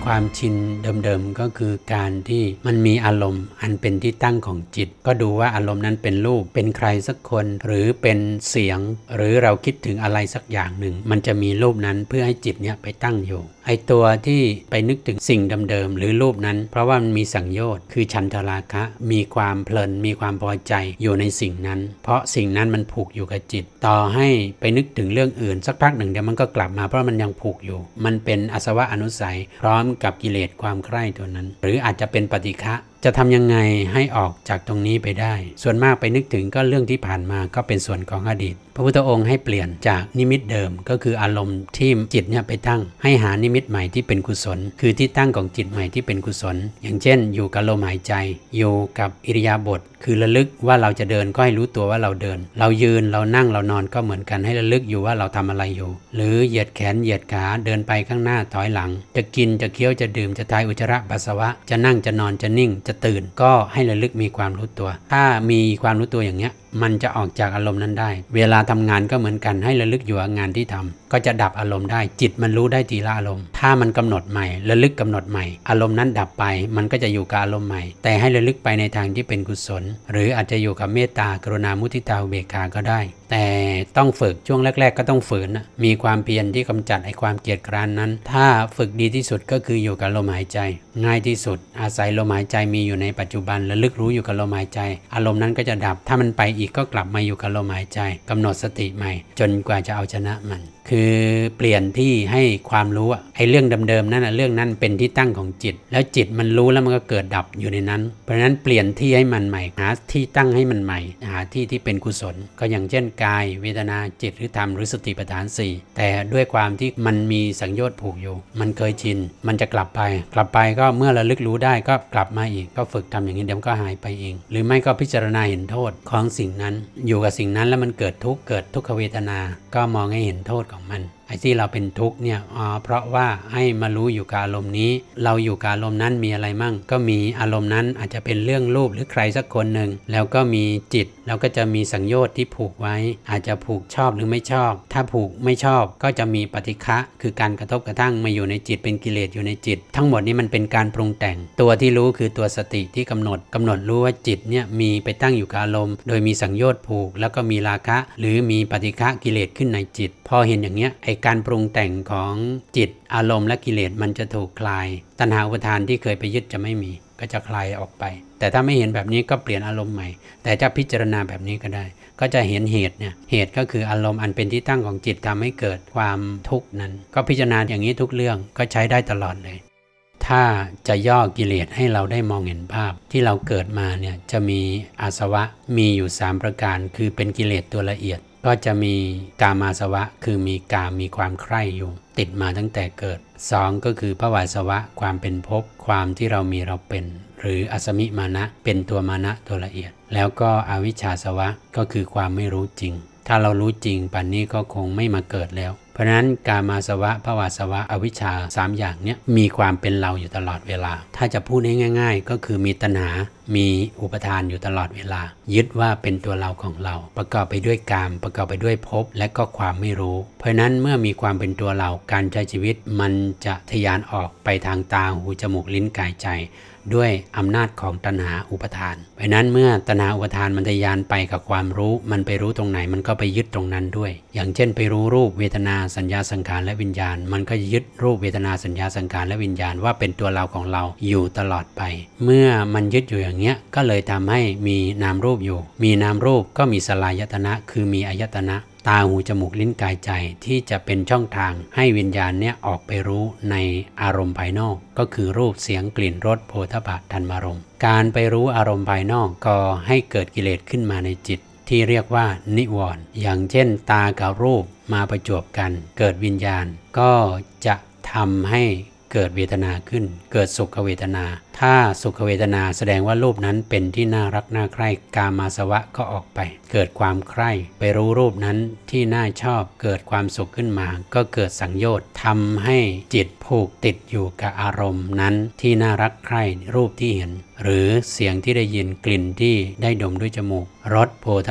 ความชินเดิมๆก็คือการที่มันมีอารมณ์อันเป็นที่ตั้งของจิตก็ดูว่าอารมณ์นั้นเป็นรูปเป็นใครสักคนหรือเป็นเสียงหรือเราคิดถึงอะไรสักอย่างหนึ่งมันจะมีรูปนั้นเพื่อให้จิตเนี่ยไปตั้งอยู่ไอตัวที่ไปนึกถึงสิ่งเดิมๆหรือรูปนั้นเพราะว่ามันมีสังโยชน์คือฉันทราคะมีความเพลินมีความพอใจอยู่ในสิ่งนั้นเพราะสิ่งนั้นมันผูกอยู่กับจิตต่อให้ไปนึกถึงเรื่องอื่นสักพักหนึ่งเดี๋ยวมันก็กลับมาเพราะมันยังผูกอยู่มันเป็นอาสวะอนุสัยพร้อมกับกิเลสความใคร่ตัวนั้นหรืออาจจะเป็นปฏิฆะจะทำยังไงให้ออกจากตรงนี้ไปได้ส่วนมากไปนึกถึงก็เรื่องที่ผ่านมาก็เป็นส่วนของอดีตพระพุทธองค์ให้เปลี่ยนจากนิมิตเดิมก็คืออารมณ์ที่จิตเนี่ยไปตั้งให้หานิมิตใหม่ที่เป็นกุศลคือที่ตั้งของจิตใหม่ที่เป็นกุศลอย่างเช่นอยู่กับลมหายใจอยู่กับอิริยาบถคือระลึกว่าเราจะเดินก็ให้รู้ตัวว่าเราเดินเรายืนเรานั่งเรานอนก็เหมือนกันให้ระลึกอยู่ว่าเราทำอะไรอยู่หรือเหยียดแขนเหยียดขาเดินไปข้างหน้าถอยหลังจะกินจะเคี้ยวจะดื่มจะทายอุจจาระปัสสาวะจะนั่งจะนอนจะนิ่งจะตื่นก็ให้ระลึกมีความรู้ตัวถ้ามีความรู้ตัวอย่างเงี้ยมันจะออกจากอารมณ์นั้นได้เวลาทำงานก็เหมือนกันให้ระลึกอยู่กับงานที่ทำก็จะดับอารมณ์ได้จิตมันรู้ได้ทีละอารมณ์ถ้ามันกำหนดใหม่ระลึกกำหนดใหม่อารมณ์นั้นดับไปมันก็จะอยู่กับอารมณ์ใหม่แต่ให้ระลึกไปในทางที่เป็นกุศลหรืออาจจะอยู่กับเมตตากรุณามุทิตาอุเบกขาก็ได้แต่ต้องฝึกช่วงแรกๆก็ต้องฝืนมีความเพียรที่กำจัดไอ้ความเกียจคร้านนั้นถ้าฝึกดีที่สุดก็คืออยู่กับลมหายใจง่ายที่สุดอาศัยลมหายใจมีอยู่ในปัจจุบันระลึกรู้อยู่กับลมหายใจอารมณ์นั้นก็จะดับถ้ามันไปอีกก็กลับมาอยู่กับลมหายใจกำหนดสติใหม่จนกว่าจะเอาชนะมันคือเปลี่ยนที่ให้ความรู้ไอ้เรื่องเดิมๆนั่นเรื่องนั้นเป็นที่ตั้งของจิตแล้วจิตมันรู้แล้วมันก็เกิดดับอยู่ในนั้นเพราะฉะนั้นเปลี่ยนที่ให้มันใหม่หาที่ตั้งให้มันใหม่หาที่ที่เป็นกุศลก็อย่างเช่นกายเวทนาจิตหรือธรรมหรือสติปัฏฐาน4แต่ด้วยความที่มันมีสังโยชน์ผูกอยู่มันเคยชินมันจะกลับไปก็เมื่อระลึกรู้ได้ก็กลับมาอีกก็ฝึกทำอย่างนี้เดี๋ยวก็หายไปเองหรือไม่ก็พิจารณาเห็นโทษของสิ่งนั้นอยู่กับสิ่งนั้นแล้วมันเกิดทุกขเวทนาก็มองให้เห็นโทษของมันไอ้ที่เราเป็นทุกข์เนี่ยเพราะว่าให้มารู้อยู่กับอารมณ์นี้เราอยู่กับอารมณ์นั้นมีอะไรมั่งก็มีอารมณ์นั้นอาจจะเป็นเรื่องรูปหรือใครสักคนหนึ่งแล้วก็มีจิตแล้วก็จะมีสังโยชน์ที่ผูกไว้อาจจะผูกชอบหรือไม่ชอบถ้าผูกไม่ชอบก็จะมีปฏิฆะคือการกระทบกระทั่งมาอยู่ในจิตเป็นกิเลสอยู่ในจิตทั้งหมดนี้มันเป็นการปรุงแต่งตัวที่รู้คือตัวสติที่กำหนดรู้ว่าจิตเนี่ยมีไปตั้งอยู่กับอารมณ์โดยมีสังโยชน์ผูกแล้วก็มีราคะหรือมีปฏิฆะกิเลสขึ้นในจิตพอเห็นอย่างเนี้ยการปรุงแต่งของจิตอารมณ์และกิเลสมันจะถูกคลายตัณหาอุปทานที่เคยไปยึดจะไม่มีก็จะคลายออกไปแต่ถ้าไม่เห็นแบบนี้ก็เปลี่ยนอารมณ์ใหม่แต่จะพิจารณาแบบนี้ก็ได้ก็จะเห็นเหตุเนี่ยเหตุก็คืออารมณ์อันเป็นที่ตั้งของจิตทำให้เกิดความทุกข์นั้นก็พิจารณาอย่างนี้ทุกเรื่องก็ใช้ได้ตลอดเลยถ้าจะย่อกิเลสให้เราได้มองเห็นภาพที่เราเกิดมาเนี่ยจะมีอาสวะมีอยู่3ประการคือเป็นกิเลสตัวละเอียดก็จะมีกามาสวะคือมีกามมีความใคร่อยู่ติดมาตั้งแต่เกิด2ก็คือภวาสวะความเป็นภพความที่เรามีเราเป็นหรืออสมิมานะเป็นตัวมานะตัวละเอียดแล้วก็อวิชชาสวะก็คือความไม่รู้จริงถ้าเรารู้จริงป่านนี้ก็คงไม่มาเกิดแล้วเพราะฉะนั้นกามาสวะภวาสวะอวิชชา3อย่างเนี้ยมีความเป็นเราอยู่ตลอดเวลาถ้าจะพูดง่ายๆก็คือมีตัณหามีอุปทานอยู่ตลอดเวลายึดว่าเป็นตัวเราของเราประกอบไปด้วยกามประกอบไปด้วยภพและก็ความไม่รู้เพราะนั้นเมื่อมีความเป็นตัวเราการใช้ชีวิตมันจะทะยานออกไปทางตาหูจมูกลิ้นกายใจด้วยอำนาจของตัณหาอุปทานเพราะนั้นเมื่อตัณหาอุปทานมันทะยานไปกับความรู้มันไปรู้ตรงไหนมันก็ไปยึดตรงนั้นด้วยอย่างเช่นไปรู้รูปเวทนาสัญญาสังขารและวิญญาณมันก็ยึดรูปเวทนาสัญญาสังขารและวิญญาณว่าเป็นตัวเราของเราอยู่ตลอดไปเมื่อมันยึดอยู่อย่างเงี้ยก็เลยทำให้มีนามรูปอยู่มีนามรูปก็มีสลายตนะคือมีอายตนะตาหูจมูกลิ้นกายใจที่จะเป็นช่องทางให้วิญญาณเนี่ยออกไปรู้ในอารมณ์ภายนอกก็คือรูปเสียงกลิ่นรสโผฏฐัพพะธรรมารมณ์การไปรู้อารมณ์ภายนอกก็ให้เกิดกิเลสขึ้นมาในจิตที่เรียกว่านิวรณ์อย่างเช่นตากับรูปมาประจวบกันเกิดวิญญาณก็จะทำให้เกิดเวทนาขึ้นเกิดสุขเวทนาถ้าสุขเวทนาแสดงว่ารูปนั้นเป็นที่น่ารักน่าใคร่กามาสวะก็ออกไปเกิดความใคร่ไปรู้รูปนั้นที่น่าชอบเกิดความสุขขึ้นมาก็เกิดสังโยชน์ทำให้จิตผูกติดอยู่กับอารมณ์นั้นที่น่ารักใคร่รูปที่เห็นหรือเสียงที่ได้ยินกลิ่นที่ได้ดมด้วยจมูกรสโผฏฐัพพะ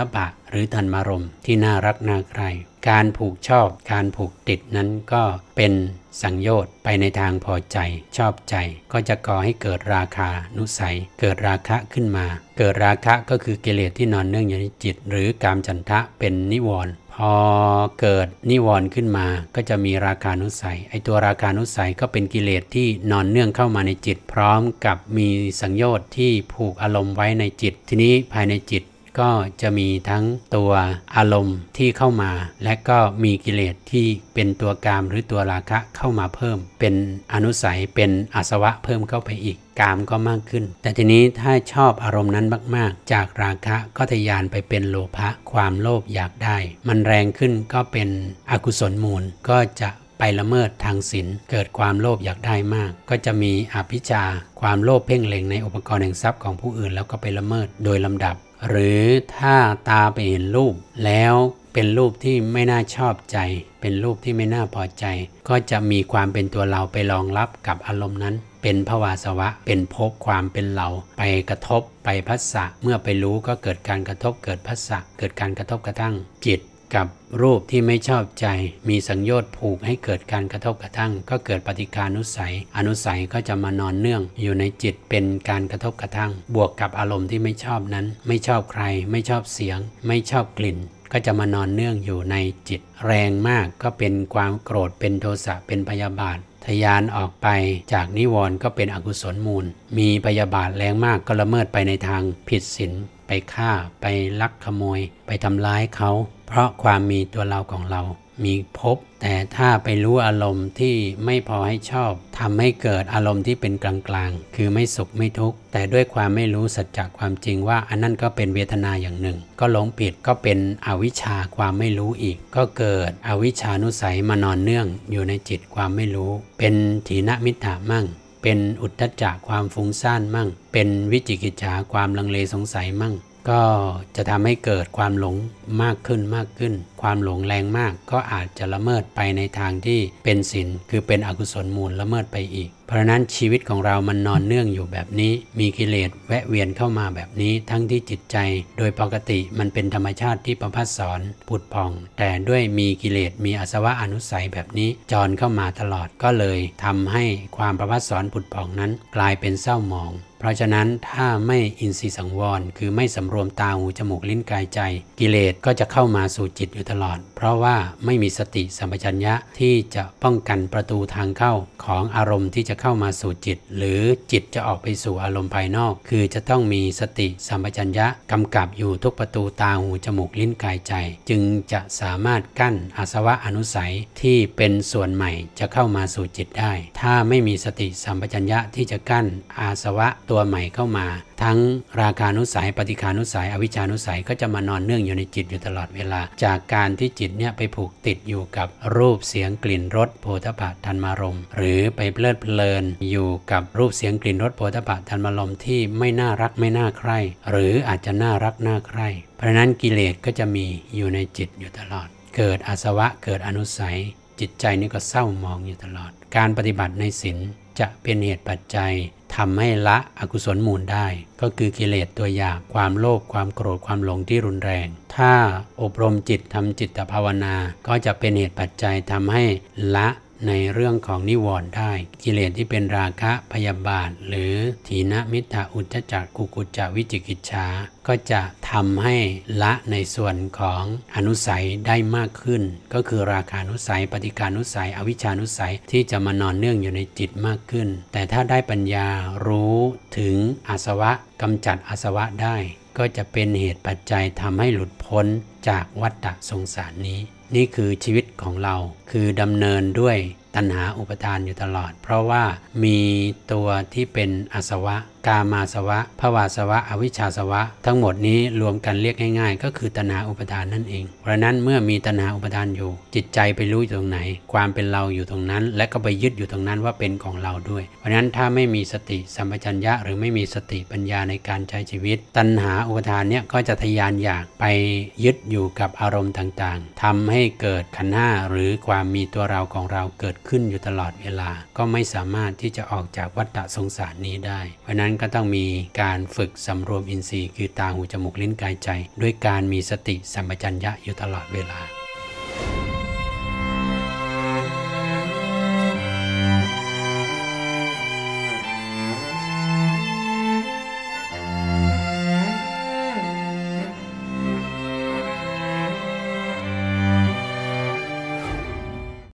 หรือธรรมารมณ์ที่น่ารักน่าใคร่การผูกชอบการผูกติดนั้นก็เป็นสังโยชน์ไปในทางพอใจชอบใจก็จะก่อให้เกิดราคานุสัยเกิดราคะขึ้นมาเกิดราคะก็คือกิเลสที่นอนเนื่องอยู่ในจิตหรือกามฉันทะเป็นนิวรณ์พอเกิดนิวรณ์ขึ้นมาก็จะมีราคานุสัยไอตัวราคานุสัยก็เป็นกิเลสที่นอนเนื่องเข้ามาในจิตพร้อมกับมีสังโยชน์ที่ผูกอารมณ์ไว้ในจิตทีนี้ภายในจิตก็จะมีทั้งตัวอารมณ์ที่เข้ามาและก็มีกิเลสที่เป็นตัวกามหรือตัวราคะเข้ามาเพิ่มเป็นอนุสัยเป็นอาสวะเพิ่มเข้าไปอีกกามก็มากขึ้นแต่ทีนี้ถ้าชอบอารมณ์นั้นมากๆจากราคะก็ทะยานไปเป็นโลภะความโลภอยากได้มันแรงขึ้นก็เป็นอกุศลมูลก็จะไปละเมิดทางศีลเกิดความโลภอยากได้มากก็จะมีอภิชฌาความโลภเพ่งเล็งในอุปกรณ์แห่งทรัพย์ของผู้อื่นแล้วก็ไปละเมิดโดยลำดับหรือถ้าตาไปเห็นรูปแล้วเป็นรูปที่ไม่น่าชอบใจเป็นรูปที่ไม่น่าพอใจก็จะมีความเป็นตัวเราไปรองรับกับอารมณ์นั้นเป็นภวาสวะเป็นภพความเป็นเราไปกระทบไปผัสสะเมื่อไปรู้ก็เกิดการกระทบเกิดผัสสะเกิดการกระทบกระทั่งจิตกับรูปที่ไม่ชอบใจมีสังโยชน์ผูกให้เกิดการกระทบกระทั่งก็เกิดปฏิฆานุสัยอนุสัยก็จะมานอนเนื่องอยู่ในจิตเป็นการกระทบกระทั่งบวกกับอารมณ์ที่ไม่ชอบนั้นไม่ชอบใครไม่ชอบเสียงไม่ชอบกลิ่นก็จะมานอนเนื่องอยู่ในจิตแรงมากก็เป็นความโกรธเป็นโทสะเป็นพยาบาททะยานออกไปจากนิวรณ์ก็เป็นอกุศลมูลมีพยาบาทแรงมากก็ละเมิดไปในทางผิดศีลไปฆ่าไปลักขโมยไปทำร้ายเขาเพราะความมีตัวเราของเรามีภพแต่ถ้าไปรู้อารมณ์ที่ไม่พอให้ชอบทำให้เกิดอารมณ์ที่เป็นกลางๆคือไม่สุขไม่ทุกข์แต่ด้วยความไม่รู้สัจจะความจริงว่าอันนั้นก็เป็นเวทนาอย่างหนึ่งก็หลงผิดก็เป็นอวิชชาความไม่รู้อีกก็เกิดอวิชชานุสัยมานอนเนื่องอยู่ในจิตความไม่รู้เป็นถีนมิทธะมั่งเป็นอุทธัจจะความฟุ้งซ่านมั่งเป็นวิจิกิจฉาความลังเลสงสัยมั่งก็จะทำให้เกิดความหลงมากขึ้นความหลงแรงมากก็อาจจะละเมิดไปในทางที่เป็นศีลคือเป็นอกุศลมูลละเมิดไปอีกเพราะนั้นชีวิตของเรามันนอนเนื่องอยู่แบบนี้มีกิเลสแวะเวียนเข้ามาแบบนี้ทั้งที่จิตใจโดยปกติมันเป็นธรรมชาติที่ประภัสสรผุดผ่องแต่ด้วยมีกิเลสมีอาสวะอนุสัยแบบนี้จรเข้ามาตลอดก็เลยทำให้ความประภัสสรผุดผ่องนั้นกลายเป็นเศร้าหมองเพราะฉะนั้นถ้าไม่อินทรีย์สังวรคือไม่สำรวมตาหูจมูกลิ้นกายใจกิเลสก็จะเข้ามาสู่จิตอยู่ตลอดเพราะว่าไม่มีสติสัมปชัญญะที่จะป้องกันประตูทางเข้าของอารมณ์ที่จะเข้ามาสู่จิตหรือจิตจะออกไปสู่อารมณ์ภายนอกคือจะต้องมีสติสัมปชัญญะกำกับอยู่ทุกประตูตาหูจมูกลิ้นกายใจจึงจะสามารถกั้นอาสวะอนุสัยที่เป็นส่วนใหม่จะเข้ามาสู่จิตได้ถ้าไม่มีสติสัมปชัญญะที่จะกั้นอาสวะตัวใหม่เข้ามาทั้งราคานุสัยปฏิฆานุสัยอวิชชานุสัยก็จะมานอนเนื่องอยู่ในจิตอยู่ตลอดเวลาจากการที่จิตเนี่ยไปผูกติดอยู่กับรูปเสียงกลิ่นรสโผฏฐัพพะธรรมารมณ์หรือไปเพลิดเพลินอยู่กับรูปเสียงกลิ่นรสโผฏฐัพพะธรรมารมณ์ที่ไม่น่ารักไม่น่าใคร่หรืออาจจะน่ารักน่าใคร่เพราะนั้นกิเลสก็จะมีอยู่ในจิตอยู่ตลอดเกิดอาสวะเกิดอนุสัยจิตใจนี่ก็เศร้ามองอยู่ตลอดการปฏิบัติในศีลจะเป็นเหตุปัจจัยทำให้ละอกุศลมูลได้ก็คือกิเลสตัวหยาบความโลภความโกรธความหลงที่รุนแรงถ้าอบรมจิตทำจิตภาวนาก็จะเป็นเหตุปัจจัยทำให้ละในเรื่องของนิวรณ์ได้กิเลสที่เป็นราคะพยาบาทหรือถีนมิทธะอุทธัจจะกุกุจจะวิจิกิจฉาก็จะทำให้ละในส่วนของอนุสัยได้มากขึ้นก็คือราคานุสัยปฏิฆานุสัยอวิชชานุสัยที่จะมานอนเนื่องอยู่ในจิตมากขึ้นแต่ถ้าได้ปัญญารู้ถึงอาสวะกำจัดอาสวะได้ก็จะเป็นเหตุปัจจัยทำให้หลุดพ้นจากวัฏฏะสงสารนี้นี่คือชีวิตของเราคือดำเนินด้วยตัณหาอุปทานอยู่ตลอดเพราะว่ามีตัวที่เป็นอาสวะกามาสวะภวาสวะอวิชชาสวะทั้งหมดนี้รวมกันเรียกง่ายๆก็คือตัณหาอุปทานนั่นเองเพราะนั้นเมื่อมีตัณหาอุปทานอยู่จิตใจไปรู้อยู่ตรงไหนความเป็นเราอยู่ตรงนั้นและก็ไปยึดอยู่ตรงนั้นว่าเป็นของเราด้วยเพราะนั้นถ้าไม่มีสติสัมปชัญญะหรือไม่มีสติปัญญาในการใช้ชีวิตตัณหาอุปทานเนี่ยก็จะทะยานอยากไปยึดอยู่กับอารมณ์ต่างๆทำให้เกิดขันธ์ห้าหรือความมีตัวเราของเราเกิดขึ้นอยู่ตลอดเวลาก็ไม่สามารถที่จะออกจากวัฏฏะสงสารนี้ได้เพราะนั้นนั้นก็ต้องมีการฝึกสำรวมอินทรีย์คือตาหูจมูกลิ้นกายใจด้วยการมีสติสัมปชัญญะอยู่ตลอดเวลา